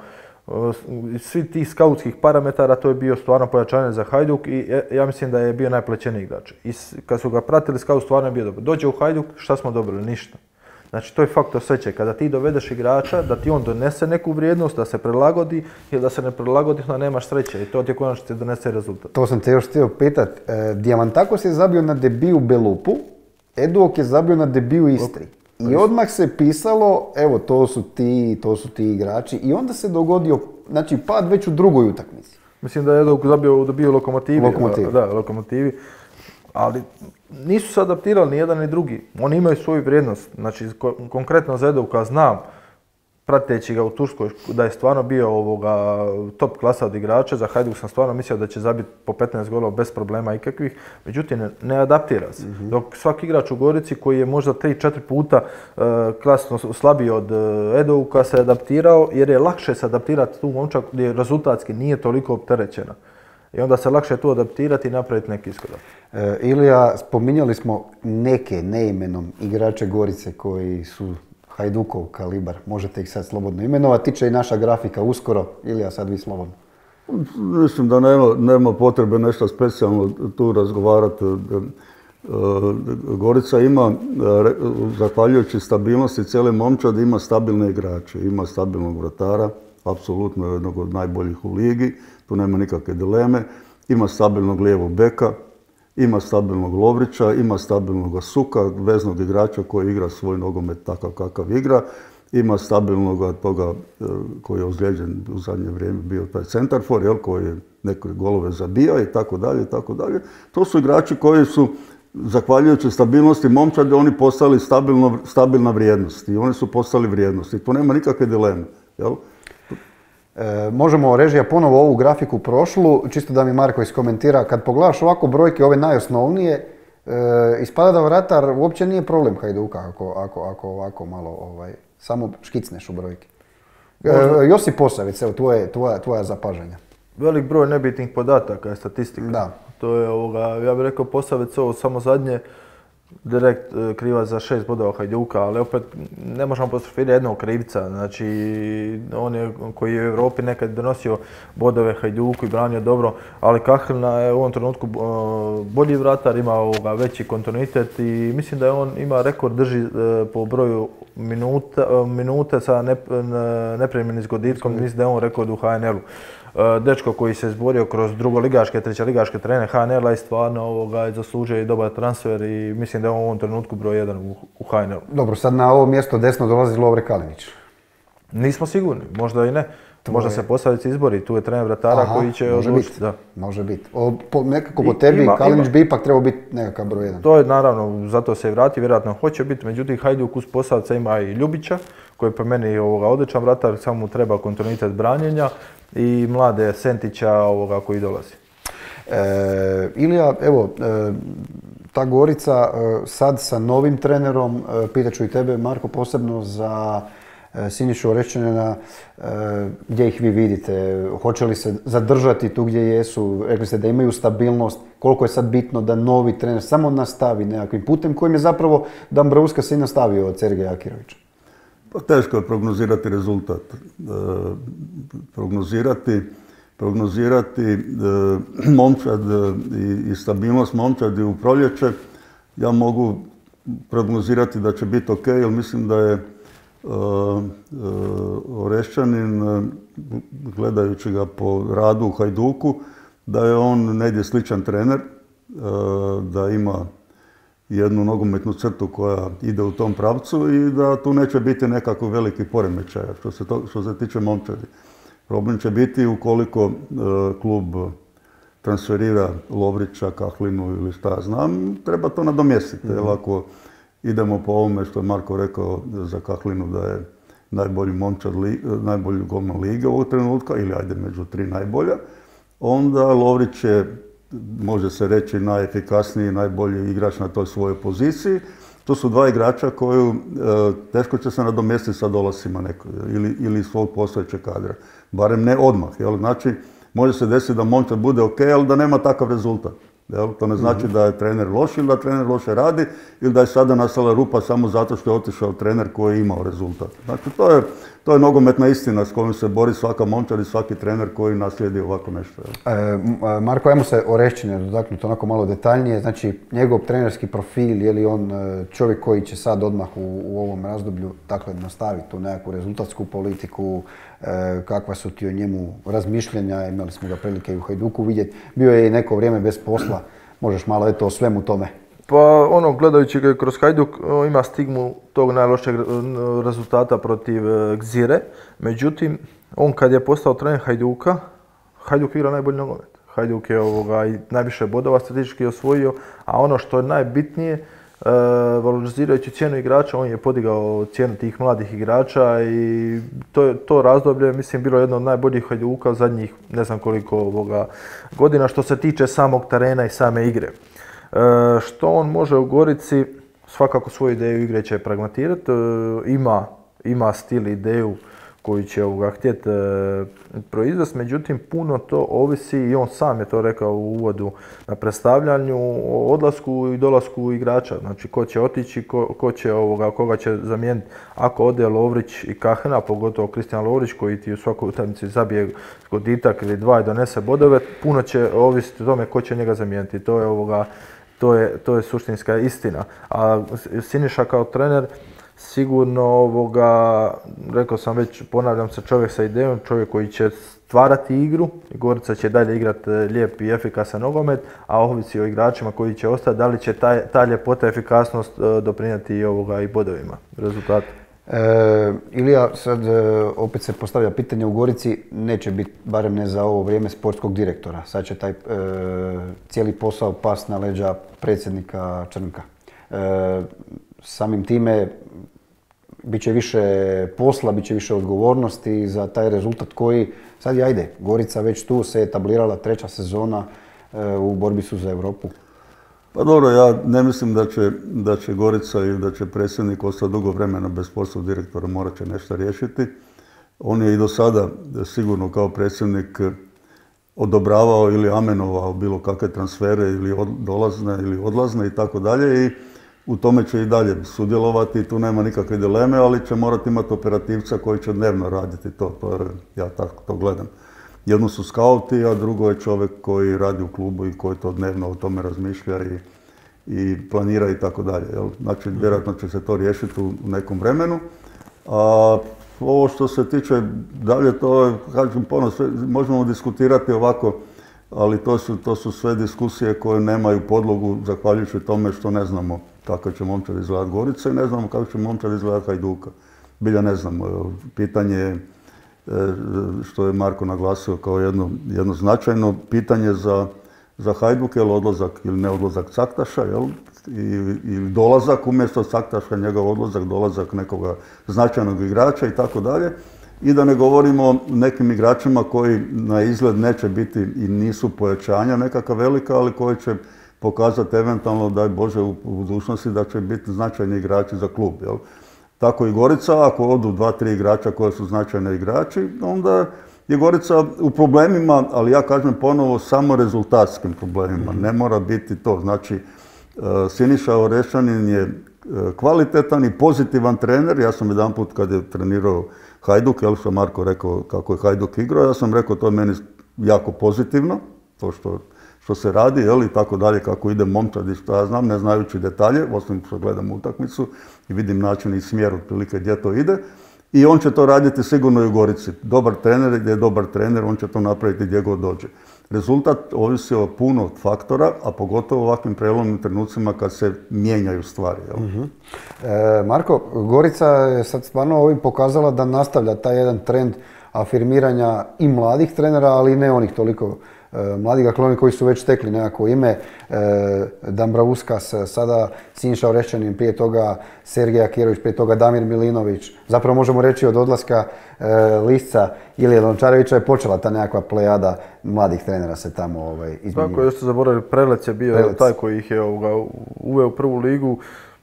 svi tih skautskih parametara, to je bio stvarno pojačanje za Hajduk i ja mislim da je bio najplaćeniji igrač. I kad su ga pratili, skaut stvarno je bio dobar. Dođe u Hajduk, šta smo dobili? Ništa. Znači, to je faktor sreće. Kada ti dovedeš igrača, da ti on donese neku vrijednost, da se prilagodi ili da se ne prilagodi, onda nemaš sreće i to ti konačno donese rezultat. To sam te još htio pitat. Diamantakos je zabio na debiju Belupu, Eduok je zabio na debiju Istri. I odmah se pisalo, evo, to su ti igrači i onda se dogodio, znači, pad već u drugoj utakmici. Mislim da je Eduok dobio Lokomotivi. Da, Lokomotivi. Ali nisu se adaptirali ni jedan ni drugi. Oni imaju svoju vrijednost. Znači, konkretno za Edouka znam, prateći ga u Turskoj, da je stvarno bio top klasa od igrača. Za Hajduk sam stvarno mislio da će zabiti po 15 golova bez problema ikakvih. Međutim, ne adaptira se. Dok svaki igrač u Gorici koji je možda 3-4 puta klasno slabiji od Edouka se adaptirao, jer je lakše se adaptirati tu momčak gdje rezultatski nije toliko opterećena. I onda se lakše tu adaptirati i napraviti neki iskorak. Ilija, spominjali smo neke neimenom igrače Gorice koji su Hajdukov kalibar. Možete ih sad slobodno imenovati. Tiče i naša grafika uskoro. Ilija, sad vi slobodno. Mislim da nema potrebe nešto specijalno tu razgovarati. Gorica ima, zahvaljujući stabilnosti cijele momčadi, ima stabilne igrače. Ima stabilnog vratara, apsolutno jednog od najboljih u ligi. Tu nema nikakve dileme. Ima stabilnog lijevog beka, ima stabilnog Lovrića, ima stabilnog Suka, veznog igrača koji igra svoj nogomet takav kakav igra. Ima stabilnog toga koji je ozlijeđen u zadnje vrijeme bio taj centarfor, koji je neke golove zabija i tako dalje i tako dalje. To su igrači koji su, zahvaljujući stabilnosti momčadi, oni postali stabilna vrijednost i oni su postali vrijednost i tu nema nikakve dileme. Jel? Možemo, režija, ponovo ovu grafiku prošlu, čisto da mi Marko iskomentira. Kad pogledaš ovako brojke, ove najosnovnije, ispada da vratar uopće nije problem Hajduka ako ovako malo samo škicneš u brojke. Josip Posavec, evo, tvoja zapažanja. Velik broj nebitnih podataka je statistika. Da. To je, ja bih rekao, Posavec ovo samo zadnje direkt krivac za 6 bodova Hajduka, ali opet ne možemo apostrofirati jednog krivca. Znači, on je koji je u Europi nekad donosio bodove Hajduku i branio dobro, ali Kahrna je u ovom trenutku bolji vratar, ima veći kontinuitet i mislim da je on ima rekord, drži po broju minute sa nepremijenim s goditkom, mislim da je on rekord u HNL-u. dečko koji se izborio kroz drugoligaške, trećeligaške terene HNL-a i stvarno zaslužuje i dobar transfer i mislim da je on u ovom trenutku broj 1 u HNL-u. Dobro, sad na ovo mjesto desno dolazi Lovre Kalinić. Nismo sigurni, možda i ne. Možda se Posavec izbori, tu je trener vratara koji će odlučiti. Može biti. Nekako po tebi Kalinić bi ipak trebao biti nekakav broj 1. To je naravno, zato se i vrati, vjerojatno hoće biti. Međutim, Hajduk uz Posavca ima i Ljubića, koji je po meni odličan vratar, samo mu treba kontinuitet branjenja i mlade Sentića koji dolazi. Ilija, evo, ta Gorica sad sa novim trenerom, pitaću i tebe Marko posebno za Sinišu Orešćanina, gdje ih vi vidite? Hoće li se zadržati tu gdje jesu? Rekli ste da imaju stabilnost. Koliko je sad bitno da novi trener samo nastavi nekakvim putem kojim je zapravo Dambrauska se i nastavio od Sergeja Akirovića? Pa teško je prognozirati rezultat. Prognozirati momčad i stabilnost momčadi u proljeće. Ja mogu prognozirati da će biti ok, jer mislim da je Orešćanin, gledajući ga po radu u Hajduku, da je on negdje sličan trener, da ima jednu nogometnu crtu koja ide u tom pravcu i da tu neće biti nekako veliki poremećaja što se tiče momčadi. Problem će biti ukoliko klub transferira Lovrića, Kahlinu ili šta znam, treba to nadomjestiti. Ako idemo po ovome što je Marko rekao za Kahlinu da je najbolji golman lige ovog trenutka, ili ajde među 3 najbolja, onda Lovrić je, može se reći, najefikasniji, najbolji igrač na toj svojoj poziciji. To su dva igrača koju teško će se nadomjestiti sa dolascima ili svog postojećeg kadra. Barem ne odmah. Znači, može se desiti da momčad bude ok, ali da nema takav rezultat. To ne znači da je trener loš ili da trener loše radi ili da je sada nastala rupa samo zato što je otišao trener koji je imao rezultat. Znači, to je nogometna istina s kojom se bori svaka momčad i svaki trener koji naslijedi ovako nešto. Marko, ajmo se Orešćanina dotaknuti onako malo detaljnije. Znači, njegov trenerski profil, je li on čovjek koji će sad odmah u ovom razdoblju nastaviti tu nekakvu rezultatsku politiku, kakva su ti o njemu razmišljanja, imali smo ga prilike i u Hajduku vidjeti. Bio je i neko vrijeme bez posla, možeš malo o svemu tome. Pa gledajući ga kroz Hajduk, ima stigmu tog najlošeg rezultata protiv Gzire. Međutim, on kad je postao trener Hajduka, Hajduk igra najbolji nogomet. Hajduk je najviše bodova statistički osvojio, a ono što je najbitnije, valorizirajući cijenu igrača, on je podigao cijenu tih mladih igrača i to razdoblje, mislim, bilo jedno od najboljih Hajduka zadnjih ne znam koliko godina što se tiče samog terena i same igre. Što on može u Gorici, svakako svoju ideju igre će pragmatirati, ima stil, ideju koju će htjeti proizvesti, međutim puno to ovisi, i on sam je to rekao u uvodu na predstavljanju, o odlasku i dolasku igrača. Znači, ko će otići, koga će zamijeniti. Ako ode Lovrić i Kahlina, pogotovo Kristijan Lovrić koji ti u svakoj utakmici zabije goditak ili dva i donese bodove, puno će ovisiti o tome ko će njega zamijeniti. To je suštinska istina. A Siniša kao trener, sigurno, rekao sam već, ponavljam se, čovjek sa idejom, čovjek koji će stvarati igru. Gorica će dalje igrati lijep i efikasan nogomet, a ovisi o igračima koji će ostati, da li će ta ljepota, efikasnost doprinijeti i bodovima, rezultatu. Ilija, sad opet se postavlja pitanje, u Gorici neće biti, barem ne za ovo vrijeme, sportskog direktora. Sad će taj cijeli posao past na leđa predsjednika Črnka. Samim time bit će više posla, bit će više odgovornosti za taj rezultat koji, sad ajde, Gorica već tu se etablirala, 3. sezona, u borbi su za Europu. Pa dobro, ja ne mislim da će Gorica ili da će predsjednik ostati dugo vremena bez sportskog direktora, morat će nešto riješiti. On je i do sada sigurno kao predsjednik odobravao ili amenovao bilo kakve transfere ili dolazne ili odlazne i tako dalje i u tome će i dalje sudjelovati, tu nema nikakve dileme, ali će morati imati operativca koji će dnevno raditi to. Ja tako to gledam. Jedno su skauti, a drugo je čovjek koji radi u klubu i koji to dnevno o tome razmišlja i planira i tako dalje. Znači, vjerojatno će se to riješiti u nekom vremenu. A ovo što se tiče dalje, to je, kažem, možemo diskutirati ovako, ali to su sve diskusije koje nemaju podlogu zahvaljujući tome što ne znamo kako će momčad izgledati Gorica i ne znamo kako će momčad izgledati Hajduka. Bilja ne znamo. Pitanje je, što je Marko naglasio kao jedno značajno pitanje za Hajduk, je li odlazak ili ne odlazak Caktaša, ili dolazak umjesto Caktaša, njegov odlazak, dolazak nekoga značajnog igrača i tako dalje. I da ne govorimo o nekim igračima koji na izgled neće biti i nisu pojačanja nekakva velika, ali koji će pokazati eventualno, daj Bože, u budućnosti da će biti značajni igrači za klub. Jel? Tako i Gorica, ako odu 2-3 igrača koji su značajni igrači, onda je Gorica u problemima, ali ja kažem ponovo samo rezultatskim problemima. Ne mora biti to. Znači, Siniša Orešćanin je kvalitetan i pozitivan trener. Ja sam jedanput kad je trenirao Hajduk, jel što Marko rekao kako je Hajduk igrao, ja sam rekao to je meni jako pozitivno, to što se radi, jel, i tako dalje, kako ide momčad i što ja znam, ne znajući detalje, osim što gledam utakmicu i vidim način i smjer otprilike gdje to ide. I on će to raditi sigurno i u Gorici. Dobar trener, gdje je dobar trener, on će to napraviti gdje god dođe. Rezultat ovisi o puno faktora, a pogotovo u ovakvim prelomnim trenucima kad se mijenjaju stvari. Jel? Marko, Gorica je sad stvarno ovim pokazala da nastavlja taj jedan trend afirmiranja i mladih trenera, ali i ne onih toliko mladih, dakle oni koji su već stekli nekako ime. Dambrauskas, sada Siniša Orešćanin, prije toga Sergej Akirović, prije toga Damir Milinović. Zapravo možemo reći od odlaska Lisca Ilije Lončarevića je počela ta nekakva plejada mladih trenera se tamo izmjenjivati. Tako, još ste zaboravili, Prelec je bio taj koji ih je uveo u prvu ligu.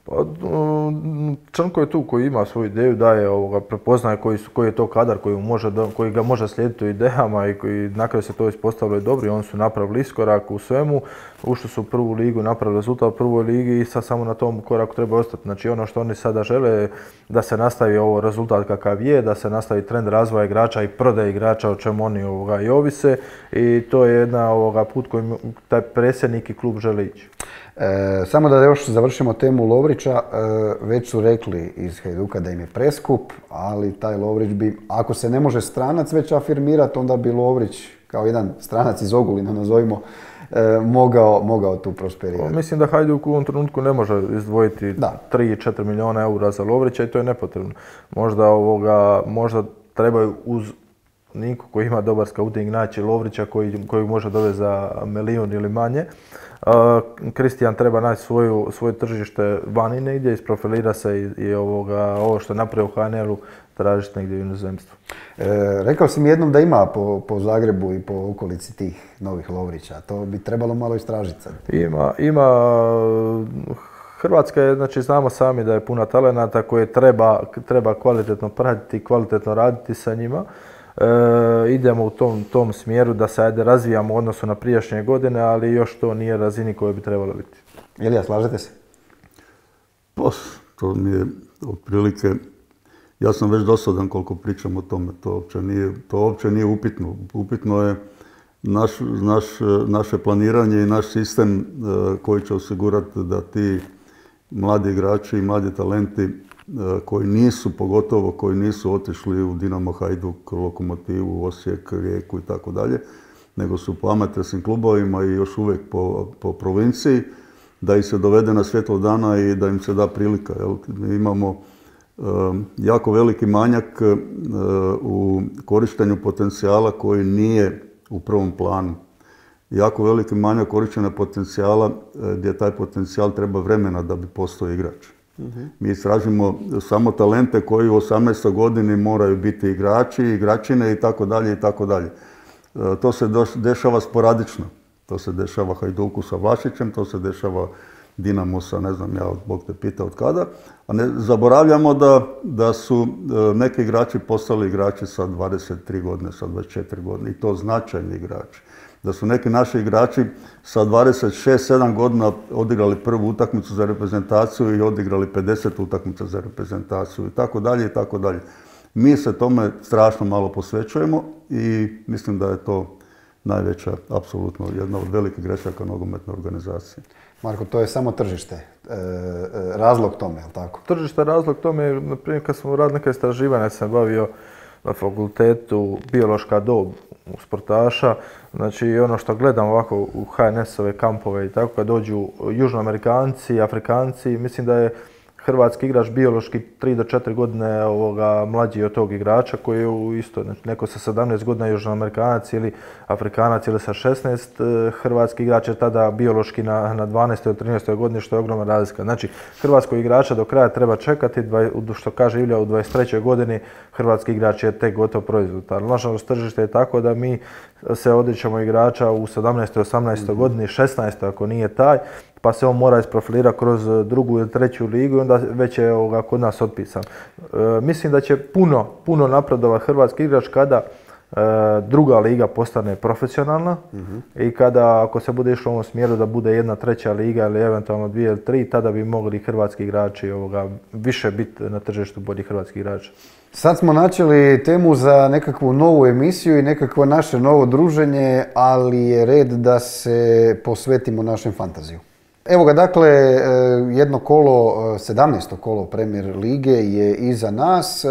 Črnko je tu koji ima svoju ideju, prepoznaje koji je to kadar koji ga može slijediti u idejama i koji na kraju se to ispostavilo i dobro i oni su napravili iskorak u svemu, ušli su u prvu ligu, napravili rezultat u prvoj ligi i sad samo na tom koraku treba ostati. Znači ono što oni sada žele je da se nastavi ovo rezultat kakav je, da se nastavi trend razvoja igrača i prodaje igrača o čemu oni i ovise i to je jedna put kojim taj predsjednik i klub žele ići. Samo da još završimo temu Lovrića, već su rekli iz Hajduka da im je preskup, ali taj Lovrić bi, ako se ne može stranac već afirmirati, onda bi Lovrić kao jedan stranac iz Ogulina, nazovimo, mogao tu prosperirati. Mislim da Hajduk u ovom trenutku ne može izdvojiti 3-4 milijuna eura za Lovrića i to je nepotrebno. Možda trebaju uz Niko koji ima dobar scouting naći Lovrića koji može dovesti za milijun ili manje. Kristijan treba naći svoje tržište vani negdje, isprofilira se i ovo što je napravio u HNL-u tražiti negdje u inozemstvu. Rekao si mi jednom da ima po Zagrebu i po okolici tih novih Lovrića. To bi trebalo malo istražiti sad. Ima. Hrvatska je, znači znamo sami da je puna talenata koje treba kvalitetno pratiti i kvalitetno raditi sa njima. Idemo u tom smjeru da se razvijamo u odnosu na prijašnje godine, ali još to nije razini koje bi trebalo biti. Ilija, slažete se? Pa, to mi je otprilike, ja sam već dosadan koliko pričam o tome, to uopće nije upitno. Upitno je naše planiranje i naš sistem koji će osigurati da ti mladi igrači i mladi talenti koji nisu otišli u Dinamo, Hajduk, Lokomotivu, Osijek, Rijeku i tako dalje, nego su po amaterskim klubovima i još uvijek po provinciji, da ih se dovede na svjetlo dana i da im se da prilika. Mi imamo jako veliki manjak u korištenju potencijala koji nije u prvom planu. Jako veliki manjak korištenja potencijala gdje taj potencijal treba vremena da bi postao igrač. Mi istražimo samo talente koji u 18. godini moraju biti igrači, igračine i tako dalje i tako dalje. To se dešava sporadično. To se dešava Hajduku sa Vlašićem, to se dešava Dinamo sa, ne znam ja, Bog te pita od kada. A ne zaboravljamo da su neki igrači postali igrači sa 23 godine, sa 24 godine i to značajni igrači. Da su neki naši igrači sa 26-7 godina odigrali prvu utakmicu za reprezentaciju i odigrali 50 utakmica za reprezentaciju i tako dalje i tako dalje. Mi se tome strašno malo posvećujemo i mislim da je to najveća, apsolutno jedna od velikih grešaka nogometne organizacije. Marko, to je samo tržište. razlog tome, je li tako? Tržište razlog tome, na primjer kad smo radili neka istraživanja, sam bavio na fakultetu biološka dob u sportaša, znači ono što gledam ovako u HNS-ove kampove i tako, kad dođu Južnoamerikanci, Afrikanci, mislim da je hrvatski igrač biološki 3 do 4 godine mlađi od tog igrača koji je isto, znači neko sa 17 godina Južnoamerikanac ili Afrikanac ili sa 16, hrvatski igrač je tada biološki na 12. ili 13. godini, što je ogromna razlika. Znači hrvatskog igrača do kraja treba čekati, što kaže Ilija, u 23. godini hrvatski igrač je tek gotov proizvod. Ali nažalost tržište je tako da mi se odričemo igrača u 17. 18. godini, 16. ako nije taj, pa se on mora isprofilirati kroz drugu ili treću ligu i onda već je kod nas otpisan. Mislim da će puno napredovati hrvatski igrač kada druga liga postane profesionalna i kada, ako se bude išlo u ovom smjeru da bude 1/3 liga ili eventualno 2 ili 3, tada bi mogli hrvatski igrači više biti na tržištu boljih hrvatskih igrača. Sad smo načeli temu za nekakvu novu emisiju i nekakvo naše novo druženje, ali je red da se posvetimo našem fantaziju. Evo ga, dakle, jedno kolo, 17. kolo Premier lige je iza nas.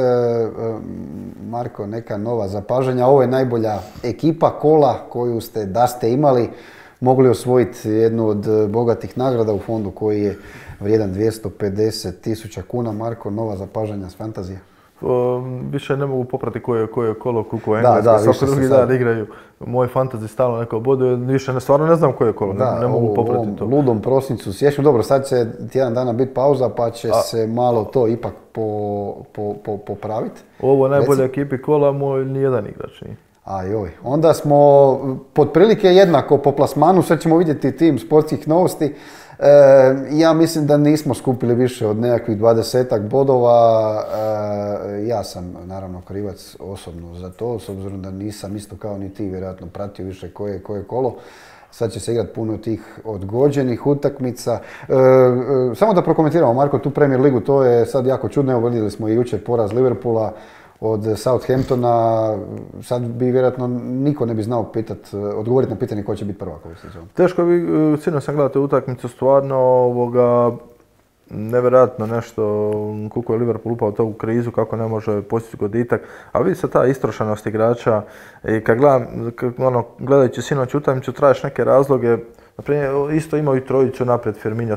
Marko, neka nova zapažanja. Ovo je najbolja ekipa kola koju ste, da ste imali, mogli osvojiti jednu od bogatih nagrada u fondu koji je vrijedan 250.000 kuna. Marko, nova zapažanja s fantazije? Više ne mogu poprati koje je kolo Kuko Engleska, svaki drugi dan igraju. Moj fantasy stalno neko boduje, više stvarno ne znam koje je kolo, ne mogu poprati to. U ludom prosincu, sjećam, dobro, sad će tjedan dana biti pauza pa će se malo to ipak popraviti. Ovo najbolje ekipi kola, moj nijedan igrač nije. Ajoj, onda smo potprilike jednako po plasmanu, sad ćemo vidjeti tim sportskih novosti. Ja mislim da nismo skupili više od nekakvih 20-ak bodova. Ja sam naravno krivac osobno za to, s obzirom da nisam isto kao ni ti vjerojatno pratio više koje kolo. Sad će se igrati puno tih odgođenih utakmica. Samo da prokomentiramo, Marko, tu Premier ligu, to je sad jako čudno. Evo, vidjeli smo i jučer poraz Liverpoola od Southamptona. Sad bi vjerojatno niko ne bi znao odgovoriti na pitanje ko će biti prvak ovu sezonu. Teško bi, sinoć sam gledao tu utakmicu, stvarno nevjerojatno nešto, koliko je Liverpool upao u tu krizu, kako ne može postići goditak, a vidi se ta istrošenost igrača i kad gledajući sinoć utakmicu tražiš neke razloge. Naprimjer, isto imaju i trojicu naprijed, Firmino,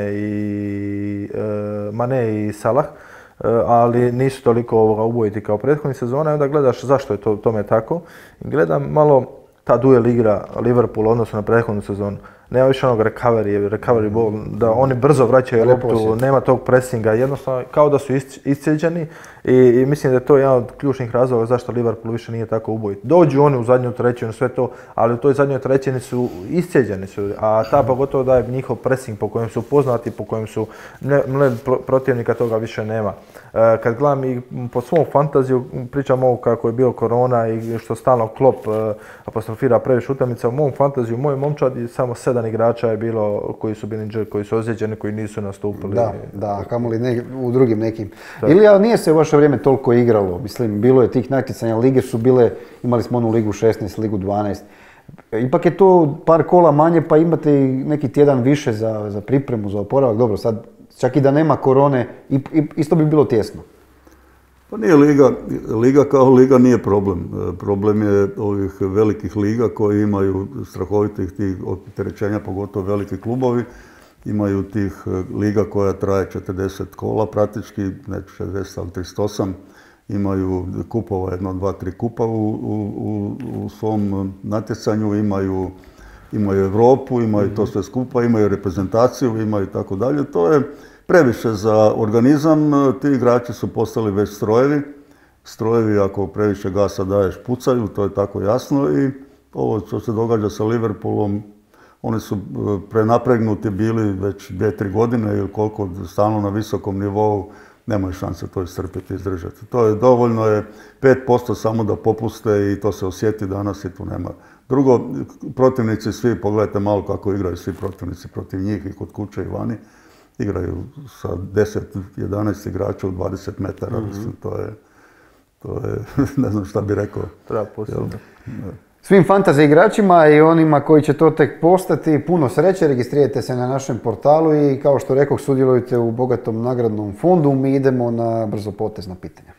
Mane i Salah, ali nisu toliko ubojiti kao prethodnih sezona i onda gledaš zašto je tome tako. Gledam malo ta duel igra Liverpool u odnosu na prethodnu sezonu. Nema više onog recovery ball, da oni brzo vraćaju loptu, nema tog pressinga, jednostavno kao da su iscijeđeni i mislim da je to jedan od ključnih razloga zašto Liverpool više nije tako ubojit. Dođu oni u zadnju trećinu, sve to, ali u toj zadnjoj trećini su iscijeđeni, a ta pogotovo da je njihov pressing po kojem su poznati, po kojem su protivnika, toga više nema. Kad gledam i po svom fantaziju, pričam ovo kako je bio korona i što stalno Klopp apostrofira previše utakmica, u mom fantaziju, u mojoj momčadi samo 7 igrača je bilo koji su bili koji su ozlijeđeni, koji nisu nastupili. Da, kamoli u drugim nekim. Ili nije se u vaše vrijeme toliko igralo, mislim, bilo je tih natjecanja, lige su bile, imali smo onu ligu 16, ligu 12. Ipak je to par kola manje, pa imate i neki tjedan više za pripremu, za oporavak. Dobro, sad čak i da nema korone, isto bi bilo tjesno. Pa nije liga kao liga nije problem. Problem je ovih velikih liga koji imaju strahovitih tih opterećenja, pogotovo veliki klubovi. Imaju tih liga koja traje 40 kola praktički, ne 60, ali 38. Imaju kupova, 1, 2, 3 kupa u svom natjecanju, imaju Europu, imaju to sve skupa, imaju reprezentaciju, imaju tako dalje. To je previše za organizam, ti igrači su postali već strojevi. Strojevi, ako previše gasa daješ, pucaju, to je tako jasno i ovo što se događa sa Liverpoolom, oni su prenapregnuti bili već 2-3 godine ili koliko stalno na visokom nivou, nemaju šanse to iscrpiti i izdržati. To je dovoljno, je 5% samo da popuste i to se osjeti danas i tu nema. Drugo, protivnici svi, pogledajte malo kako igraju svi protivnici protiv njih i kod kuće i vani. Igraju sa 10-11 igrača u 20 metara, mislim, to je, ne znam šta bi rekao. Treba posebno. Svim fantasy igračima i onima koji će to tek postati, puno sreće, registrirajte se na našem portalu i kao što rekoh, sudjelujte u bogatom nagradnom fondu. Mi idemo na brzopotezna pitanja.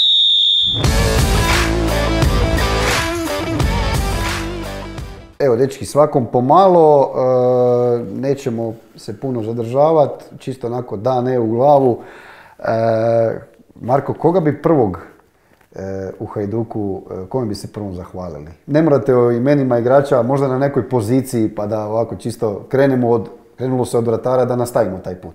Evo, dečki, svakom pomalo, nećemo se puno zadržavati, čisto onako da, ne u glavu. Marko, koga bi prvog u Hajduku, kome bi se prvom zahvalili? Ne morate o imenima igrača, možda na nekoj poziciji, pa da ovako čisto krenulo se od vratara da nastavimo taj put.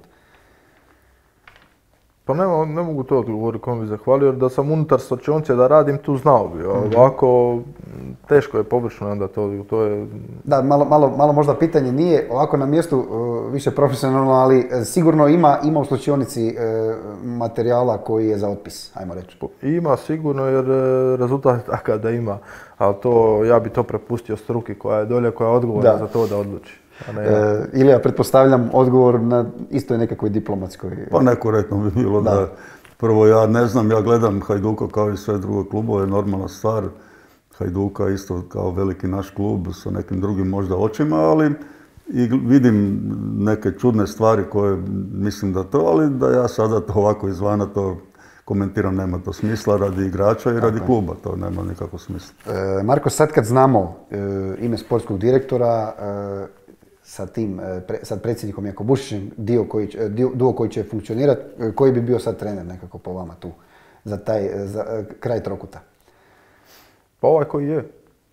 Pa ne mogu to odgovoriti kome bi zahvalio, jer da sam unutar slačionice da radim, tu znao bi. Ovako, teško je površno onda to je... Da, malo možda pitanje nije ovako na mjestu više profesionalno, ali sigurno ima u slačionici materijala koji je za otpis, ajmo reći. Ima sigurno, jer rezultat je takav da ima, ali to, ja bi to prepustio struki koja je dolje, koja je odgovorna za to da odluči. Ili ja pretpostavljam odgovor na istoj nekakvoj diplomatskoj... Pa nekorektno bi bilo da prvo ja ne znam, ja gledam Hajduka kao i sve druge klubove, normalna stvar. Hajduka isto kao veliki naš klub sa nekim drugim možda očima, ali i vidim neke čudne stvari koje mislim da to, ali da ja sada to ovako izvana to komentiram, nema to smisla radi igrača i radi kluba, to nema nikakvog smisla. Marko, sad kad znamo ime sportskog direktora, sa tim, sad predsjednikom Jakobušićem, duo koji će funkcionirati, koji bi bio sad trener nekako po vama tu, za kraj trokuta? Pa ovaj koji je.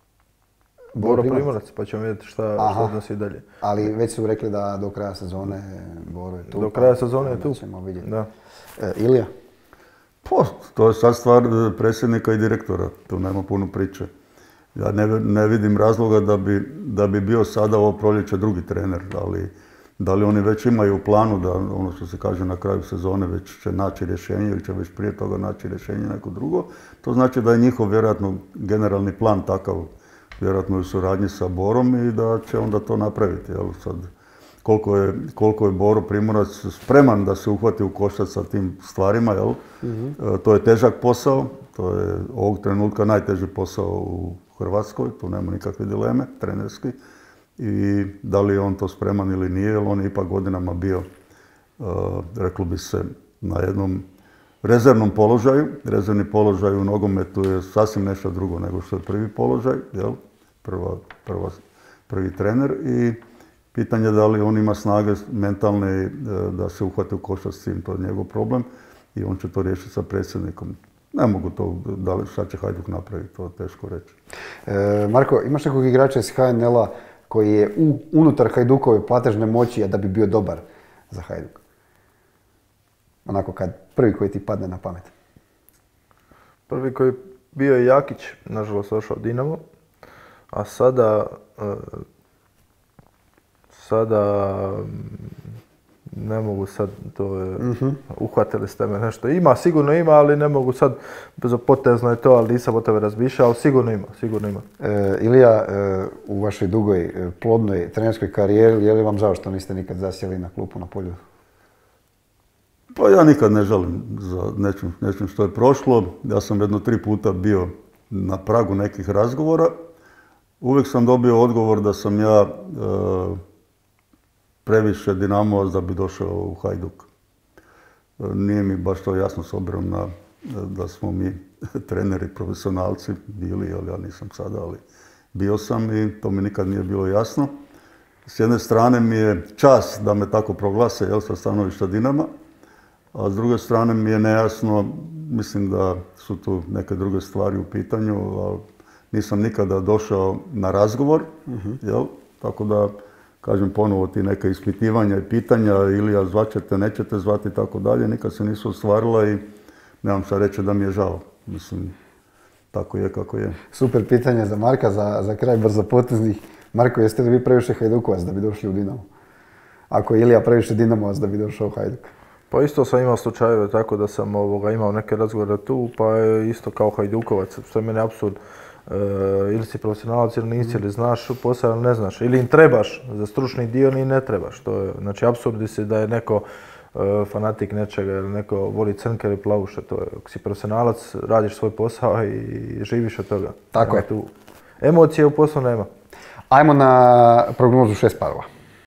Boro Primorac, pa ćemo vidjeti šta odnosi dalje. Ali već su rekli da do kraja sezone Boro je tu. Do kraja sezone je tu. Ćemo vidjeti. Da. Ilija? Pa, to je sad stvar predsjednika i direktora, tu nema puno priče. Ja ne vidim razloga da bi bio sada ovo proljeće drugi trener, ali da li oni već imaju u planu da, ono što se kaže na kraju sezone, već će naći rješenje ili će već prije toga naći rješenje neko drugo. To znači da je njihov vjerojatno generalni plan takav, vjerojatno u suradnji sa Borom i da će onda to napraviti. Jel? Sad, koliko je Boro Primorac spreman da se uhvati u koštac sa tim stvarima, jel? To je težak posao, to je ovog trenutka najteži posao u Hrvatskoj, tu nema nikakve dileme, trenerski. I da li je on to spreman ili nije, jer on je ipak godinama bio, reklo bi se, na jednom rezervnom položaju. Rezervni položaj u nogometu je sasvim nešto drugo nego što je prvi položaj, jel? Prvi trener i pitanje da li on ima snage mentalne da se uhvati u koštac s tim, to je njegov problem i on će to riješiti sa predsjednikom. Ne mogu to, da li šta će Hajduk napraviti, to je teško reći. Marko, imaš nekog igrača iz HNL-a koji je unutar Hajdukove platežne moći, a da bi bio dobar za Hajduk? Onako kad prvi koji ti padne na pamet. Prvi koji bio je Jakić, nažalost ošao Dinamo, a sada ne mogu sad, to je, uhvatili ste me nešto. Sigurno ima, ali ne mogu sad, bezopotezno je to, ali nisam o tebe razmišljao, ali sigurno ima. Ilija, u vašoj dugoj, plodnoj trenerskoj karijeri, je li vam žao što niste nikad zasjeli na klupu na Poljudu? Pa ja nikad ne žalim za nečim što je prošlo. Ja sam jedno 3 puta bio na pragu nekih razgovora. Uvijek sam dobio odgovor da sam ja previše Dinamovac da bi došao u Hajduk. Nije mi baš to jasno s obzirom na da smo mi treneri, profesionalci bili, ali ja nisam sada, ali bio sam i to mi nikad nije bilo jasno. S jedne strane mi je čast da me tako proglase, jel, sa stanovišta Dinama, a s druge strane mi je nejasno, mislim da su tu neke druge stvari u pitanju, ali nisam nikada došao na razgovor, jel, tako da kažem ponovo ti neke ispitivanja i pitanja, Ilija zvaćete, nećete zvati i tako dalje, nikad se nisu ostvarila i nemam šta reći da mi je žao. Mislim, tako je kako je. Super pitanje za Marka, za kraj brzopoteznih. Marko, jeste li vi previše Hajdukovac da bi došli u Dinamo? Ako je Ilija previše Dinamovac da bi došao u Hajduk? Pa isto sam imao slučajeve tako da sam imao neke razgovore tu, pa je isto kao Hajdukovac, što je meni apsurd. Ili si profesionalac ili nisi, ili znaš posao ili ne znaš. Ili im trebaš za stručni dio ili ne trebaš. To je, znači, apsurdi se da je neko fanatik nečega ili neko voli crnke ili plavuše. To je, ako si profesionalac, radiš svoj posao i živiš od toga. Tako je. Emocije u poslu nema. Ajmo na prognozu 6 parova.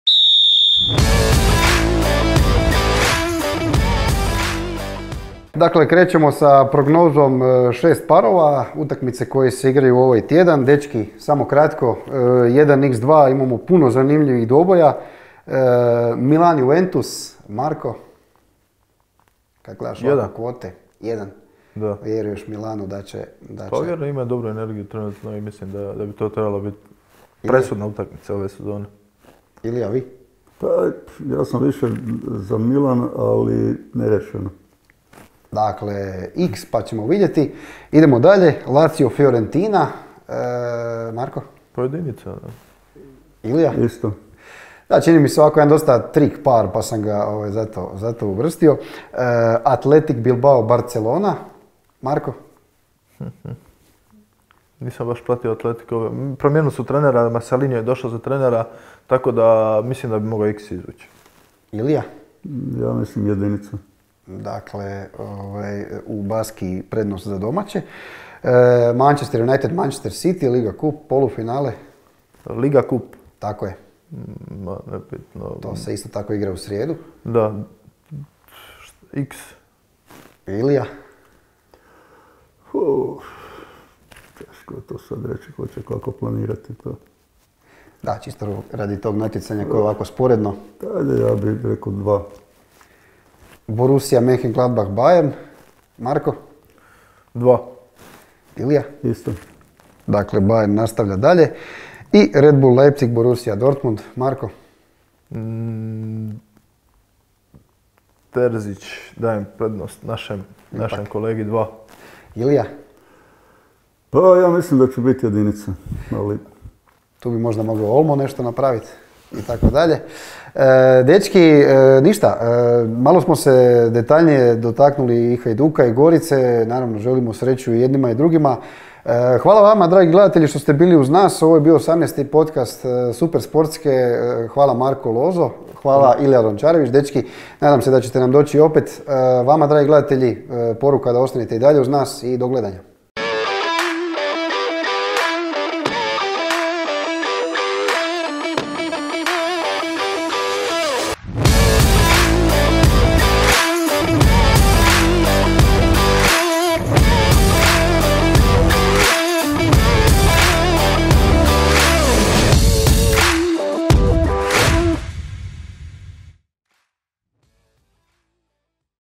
Dakle, krećemo sa prognozom 6 parova, utakmice koje se igraju ovaj tjedan. Dečki, samo kratko, 1x2, imamo puno zanimljivih doboja. Milan Juventus, Marko, kako gledaš ovako kvote? 1. Da. Vjeruješ Milanu da će... Pa vjerno ima dobru energiju trenutno i mislim da bi to trebalo biti presudna utakmica ove sezone. Ilija, vi? Pa, ja sam više za Milan, ali nerešeno. Dakle, X pa ćemo vidjeti. Idemo dalje, Lazio Fiorentina. Marko? Pojedinica, da. Ilija? Isto. Da, čini mi se ovako jedan dosta trik par, pa sam ga zato uvrstio. Athletic Bilbao Barcelona. Marko? Nisam baš pratio Atletico. Promijenili su trenera, Marcelinho je došao za trenera, tako da mislim da bi mogao X izvući. Ilija? Ja mislim jedinica. Dakle, u Baski prednost za domaće. Manchester United, Manchester City, Liga Cup, polufinale. Liga Cup. Tako je. Nebitno. To se isto tako igra u srijedu. Da. X. Ilija? Teško je to sad reći, ko će kako planirati to. Da, čisto radi tog natjecanja koje je ovako sporedno. Ajde, ja bih rekao 2. Borussia Mönchengladbach Bayern. Marko? 2. Ilija? Isto. Dakle, Bayern nastavlja dalje. I Red Bull Leipzig, Borussia Dortmund. Marko? Terzić, dajem prednost našem kolegi 2. Ilija? Pa ja mislim da će biti jedinica, ali... Tu bi možda mogao Olmo nešto napraviti i tako dalje. Dečki, ništa, malo smo se detaljnije dotaknuli i Hajduka i Gorice, naravno želimo sreću i jednima i drugima. Hvala vama, dragi gledatelji, što ste bili uz nas. Ovo je bio 18. podcast Super Sportske. Hvala Marko Lozo, hvala Ilija Rončarević. Dečki, nadam se da ćete nam doći opet. Vama, dragi gledatelji, poruka da ostanete i dalje uz nas i do gledanja.